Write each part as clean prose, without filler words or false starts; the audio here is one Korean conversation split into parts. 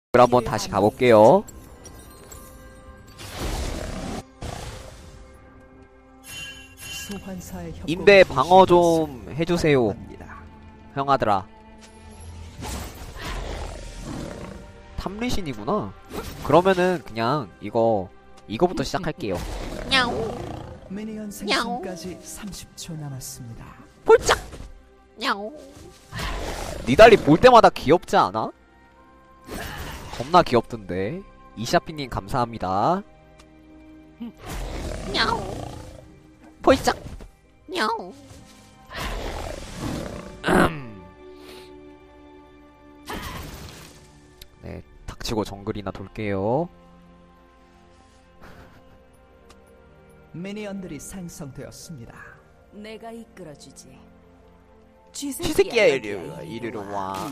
그럼 한번 다시 가볼게요. 인베 방어 좀 해주세요, 형아들아. 탐리신이구나. 그러면은 그냥 이거부터 시작할게요. 미니언 생성까지 30초 남았습니다. 폴짝! 니달리 볼 때마다 귀엽지 않아? 겁나 귀엽던데. 이샤피님 감사합니다. 폴짝! 네, 닥치고 정글이나 돌게요. 미니언들이 생성되었습니다. 내가 이끌어주지. 쥐새끼야 이리로 와.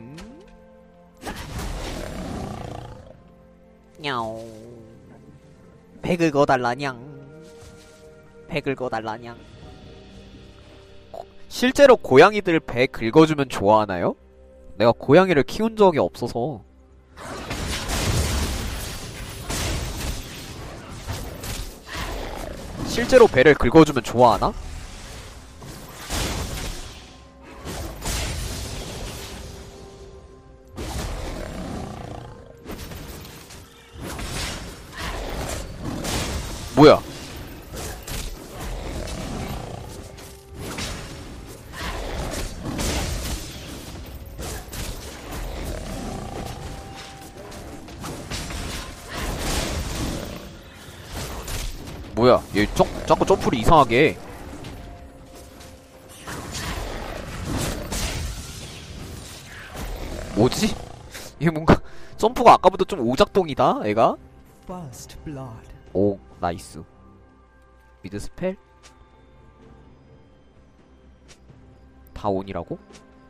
냐옹. 백을 거달라냥. 백을 거달라냥. 실제로 고양이들 배 긁어주면 좋아하나요? 내가 고양이를 키운 적이 없어서. 실제로 배를 긁어주면 좋아하나? 뭐야? 뭐야? 얘 자꾸 점프를 이상하게 해. 뭐지? 얘 뭔가 점프가 아까부터 좀 오작동이다, 애가? First blood. 오, 나이스. 미드 스펠? 다 온이라고?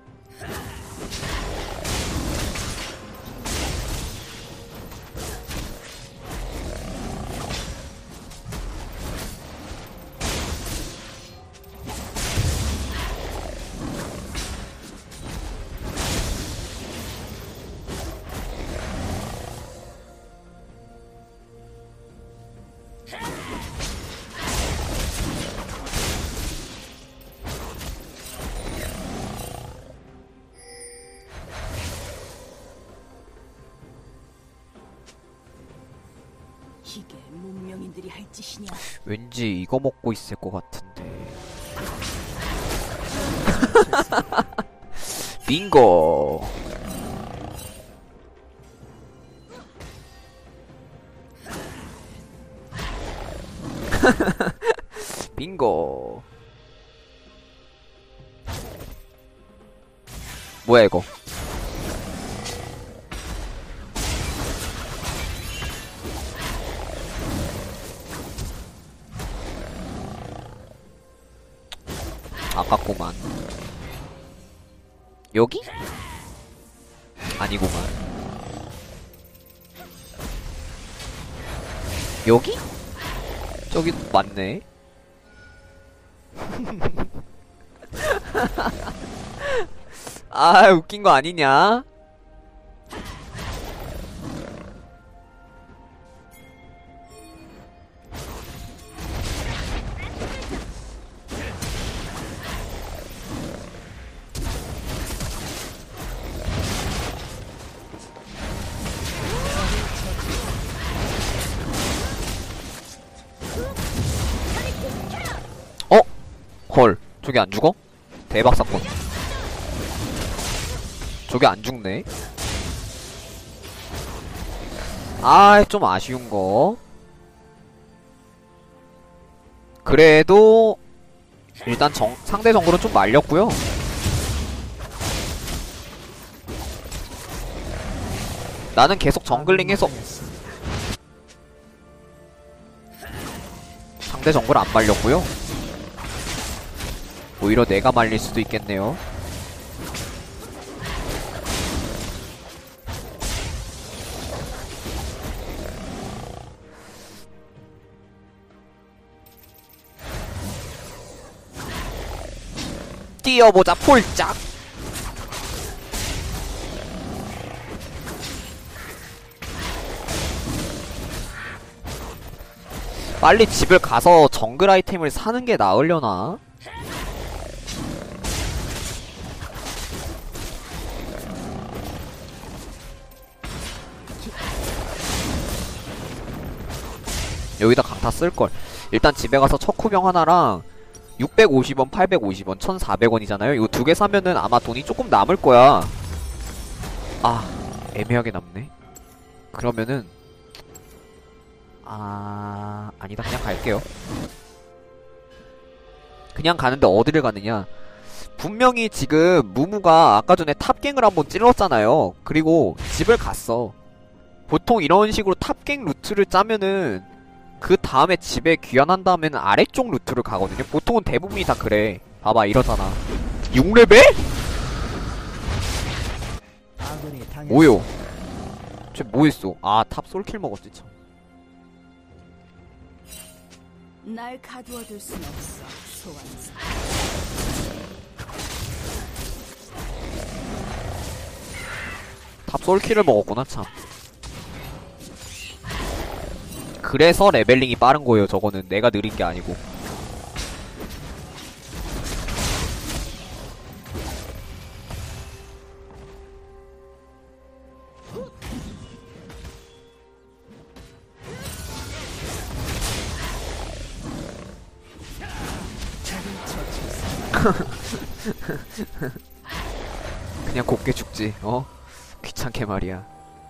이게 문명인들이 할 짓이냐? 왠지 이거 먹고 있을 것 같은데. 빙고. 빙고. 뭐야 이거? 아깝구만. 여기? 아니구만. 여기? 저기 맞네. 아, 웃긴 거 아니냐? 헐, 저기 안 죽어? 대박 사건. 저기 안 죽네. 아, 좀 아쉬운 거. 그래도 일단 상대 정글은 좀 말렸고요. 나는 계속 정글링해서 상대 정글 안 말렸고요. 오히려 내가 말릴 수도 있겠네요. 뛰어보자 폴짝. 빨리 집을 가서 정글 아이템을 사는 게 나으려나? 여기다 강타 쓸걸. 일단 집에 가서 척후병 하나랑 650원, 850원, 1400원이잖아요? 이거 두 개 사면은 아마 돈이 조금 남을 거야. 아, 애매하게 남네. 그러면은 아니다. 그냥 갈게요. 그냥 가는데 어디를 가느냐. 분명히 지금 무무가 아까 전에 탑갱을 한번 찔렀잖아요. 그리고 집을 갔어. 보통 이런 식으로 탑갱 루트를 짜면은 그 다음에 집에 귀환한 다음에는 아래쪽 루트를 가거든요. 보통은 대부분이 다 그래. 봐봐, 이러잖아. 6레벨? 아군이 당했습니다. 뭐요? 쟤 뭐했어? 아, 탑 솔킬 먹었지 참. 날 가두어둘 순 없어, 소환사. 탑 솔킬을 먹었구나 참. 그래서 레벨링이 빠른 거예요. 저거는 내가 느린 게 아니고. 그냥 곱게 죽지. 귀찮게 말이야.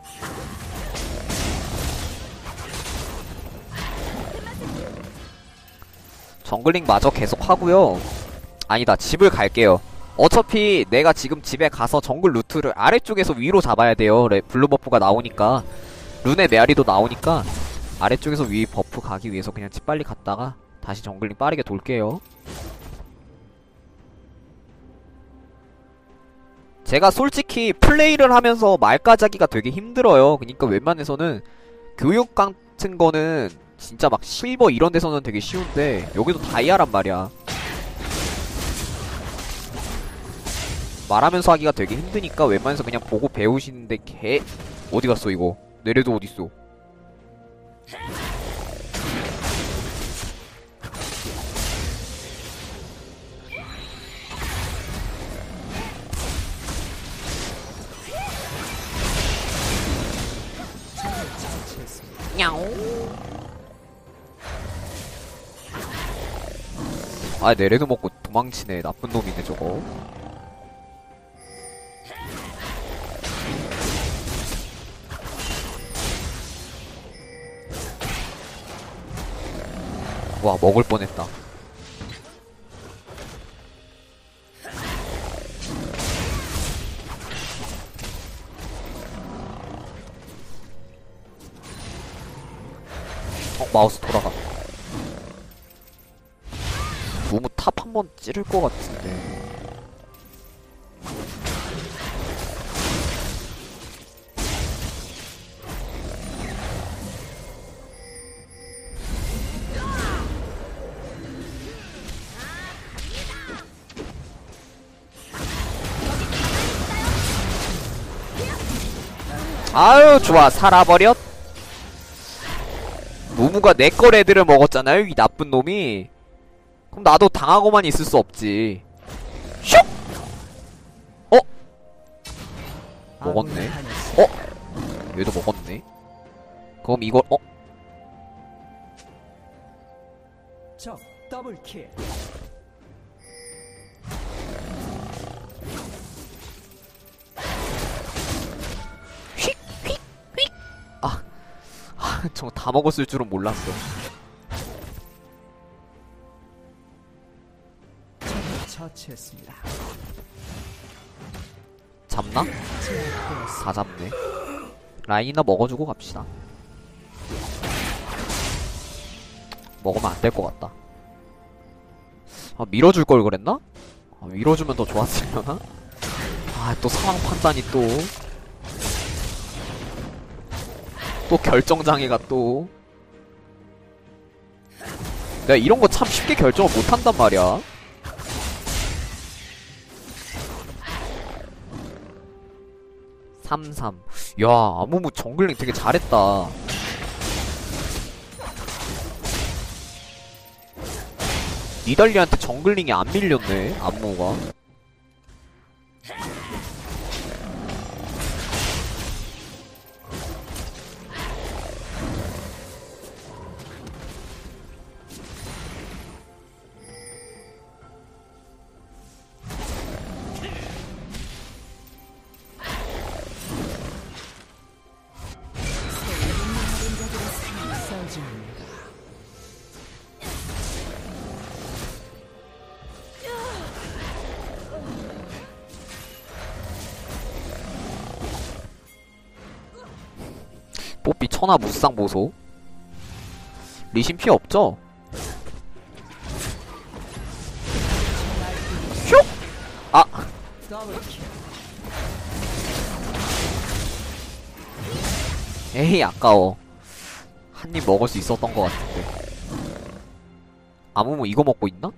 정글링 마저 계속 하고요. 아니다, 집을 갈게요. 어차피 내가 지금 집에 가서 정글 루트를 아래쪽에서 위로 잡아야 돼요. 블루 버프가 나오니까. 룬의 메아리도 나오니까 아래쪽에서 위 버프 가기 위해서 그냥 집 빨리 갔다가 다시 정글링 빠르게 돌게요. 제가 솔직히 플레이를 하면서 말까자기가 되게 힘들어요. 그니까 웬만해서는 교육 같은 거는 진짜 막 실버 이런 데서는 되게 쉬운데 여기도 다이아란 말이야. 말하면서 하기가 되게 힘드니까 웬만해서 그냥 보고 배우시는데 어디 갔어 이거? 내래도 어딨어? 아, 내래도 먹고 도망치네. 나쁜 놈이네 저거. 와, 먹을 뻔했다. 마우스 돌아가. 너무 탑 한 번 찌를 것 같은데. 아유, 좋아. 살아버렸. 무무가 내꺼 레드를 먹었잖아요, 이 나쁜 놈이. 그럼 나도 당하고만 있을 수 없지. 슉! 먹었네. 얘도 먹었네. 그럼 이걸 적 더블킬. 저거 다 먹었을 줄은 몰랐어. 처치했습니다. 잡나? 다 잡네. 라인이나 먹어주고 갑시다. 먹으면 안 될 것 같다. 밀어줄 걸 그랬나? 밀어주면 더 좋았으려나? 또 상황 판단이 또 결정장애가 또. 내가 이런 거 참 쉽게 결정을 못한단 말이야. 삼삼. 야, 아무무 정글링 되게 잘했다. 니달리한테 정글링이 안 밀렸네, 안무가. 서진입니다. 뽀삐 천하 무쌍 보소. 리신 피해 없죠? 슉! 아! 더블킬. 에이, 아까워. 한 입 먹을 수 있었던 것 같은데. 아무모 이거 먹고 있나?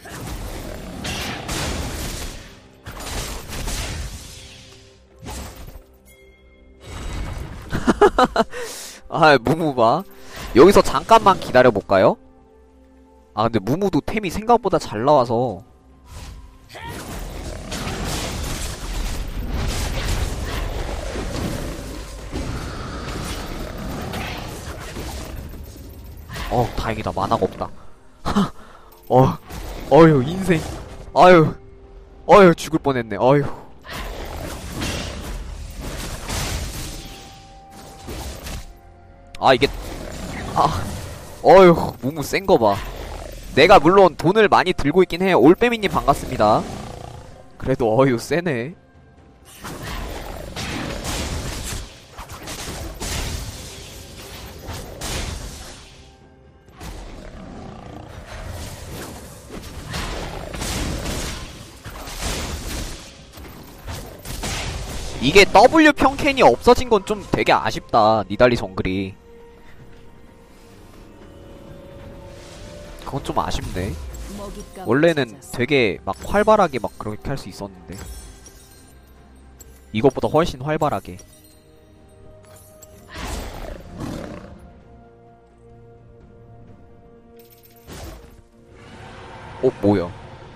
아, 무무봐. 여기서 잠깐만 기다려볼까요? 아, 근데 무무도 템이 생각보다 잘 나와서. 다행이다. 만화가 없다. 어휴, 인생. 어휴, 죽을 뻔했네. 어휴. 이게, 어휴, 무무 센 거 봐. 내가 물론 돈을 많이 들고 있긴 해. 올빼미님 반갑습니다. 그래도 어휴, 세네. 이게 W 평캔이 없어진 건 좀 되게 아쉽다. 니달리 정글이. 그건 좀 아쉽네. 원래는 되게 막 활발하게 막 그렇게 할 수 있었는데. 이것보다 훨씬 활발하게. 뭐야.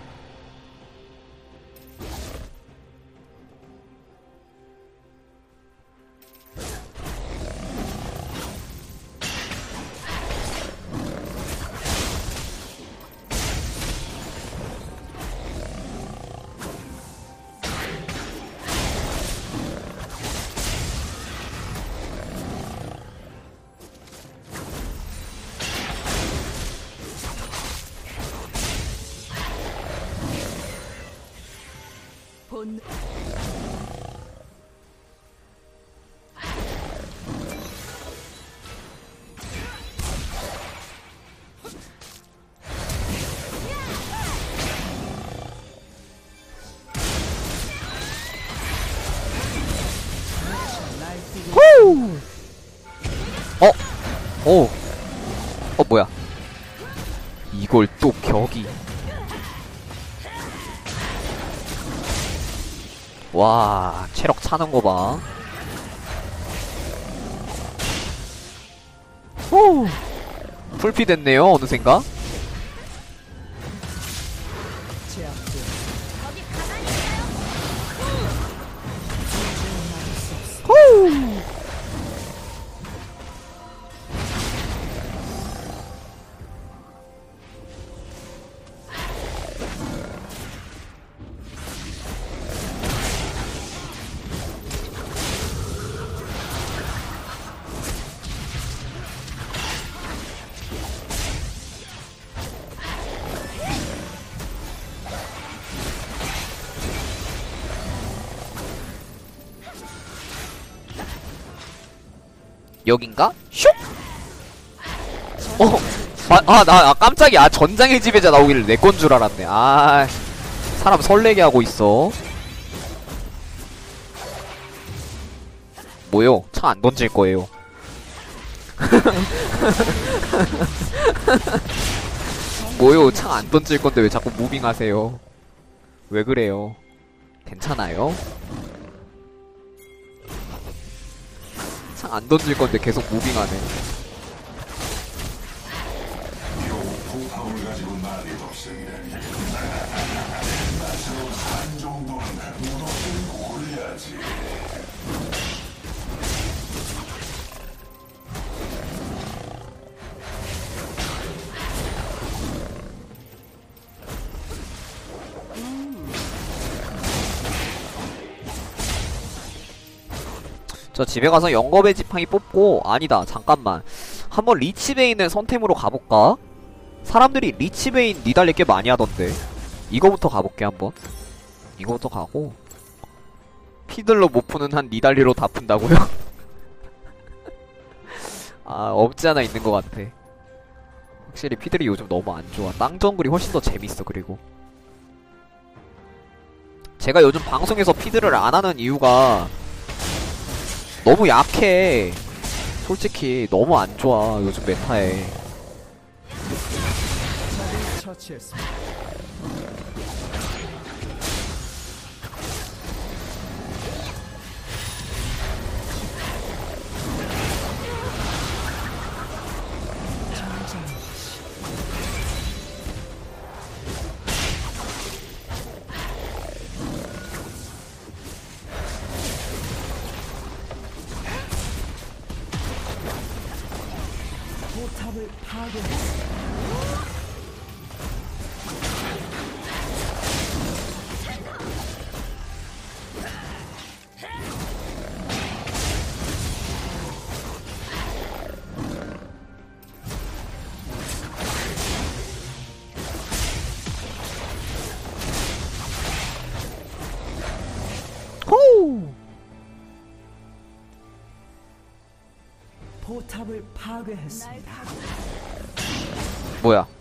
본 날뛰기. 뭐야. 이걸 또 격이. 와, 체력 차는 거 봐. 풀피 됐네요, 어느샌가? 제압되어 여긴가? 슉! 나 깜짝이야. 전장의 지배자 나오기를 내 건 줄 알았네. 사람 설레게 하고 있어. 뭐요? 차 안 던질 거예요. 뭐요? 차 안 던질 건데 왜 자꾸 무빙 하세요? 왜 그래요? 괜찮아요? 창 안 던질 건데 계속 무빙하네. 저 집에 가서 영겁의 지팡이 뽑고, 아니다, 잠깐만. 한번 리치베인을 선템으로 가볼까? 사람들이 리치베인 니달리 꽤 많이 하던데. 이거부터 가볼게, 한번. 이거부터 가고. 피들로 못 푸는 한 니달리로 다 푼다고요? 아, 없지 않아 있는 것 같아. 확실히 피들이 요즘 너무 안 좋아. 땅 정글이 훨씬 더 재밌어, 그리고. 제가 요즘 방송에서 피들을 안 하는 이유가 너무 약해. 솔직히 너무 안 좋아, 요즘 메타에. 적을 처치했습니다. 포탑을 파괴했습니다. 호우! 포탑을 파괴했습니다. 뭐야?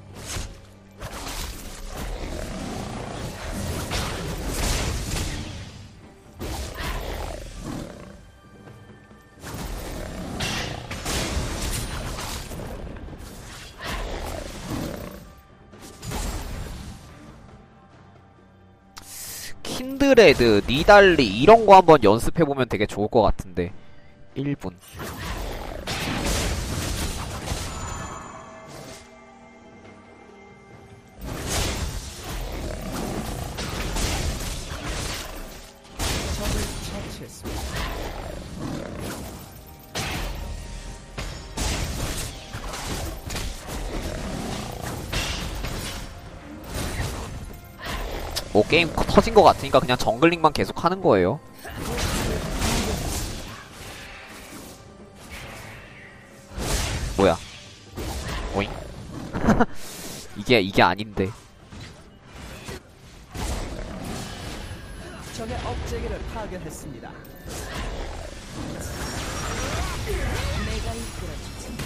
킨드레드, 니달리 이런 거 한번 연습해보면 되게 좋을 것 같은데. 1분. 적을 처치했습니다. 뭐 게임 터진 것 같으니까 그냥 정글링만 계속 하는 거예요. 뭐야? 오잉? 이게 아닌데. 적의 업체계를 파괴했습니다. 내가 이끌어주지.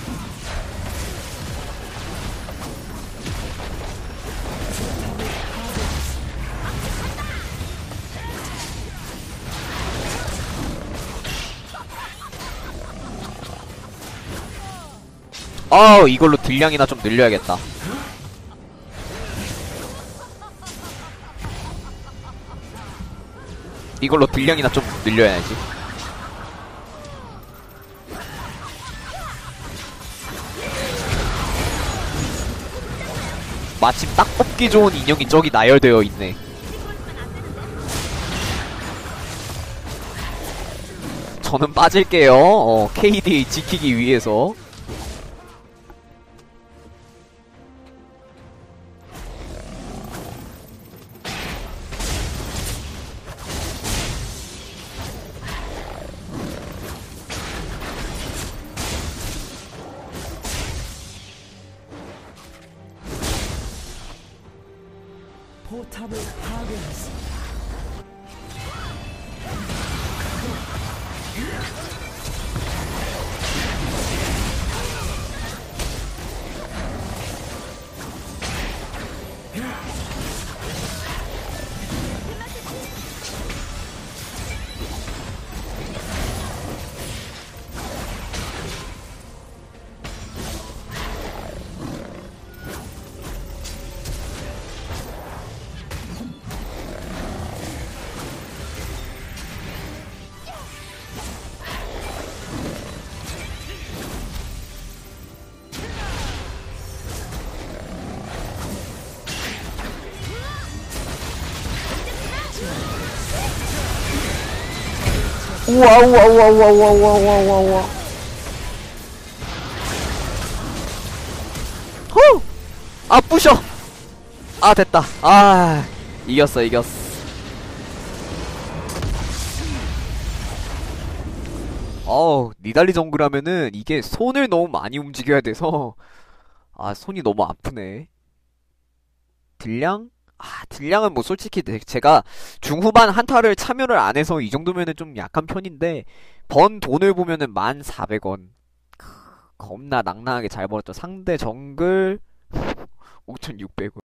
이걸로 딜량이나 좀 늘려야겠다. 이걸로 딜량이나 좀 늘려야지. 마침 딱 뽑기 좋은 인형이 저기 나열되어 있네. 저는 빠질게요. KD 지키기 위해서. 포탑을 파괴했습니다. 우와 우와 우와 우와 우와 우와 우와 우와 우와. 후! 아 부셔. 아 됐다. 아 이겼어 이겼어. 니달리 정글 하면은 이게 손을 너무 많이 움직여야 돼서 아 손이 너무 아프네. 딜량? 딜량은 뭐 솔직히 제가 중후반 한타를 참여를 안 해서 이 정도면은 좀 약한 편인데 번 돈을 보면은 1,400원. 겁나 낭낭하게 잘 벌었죠. 상대 정글 5,600원.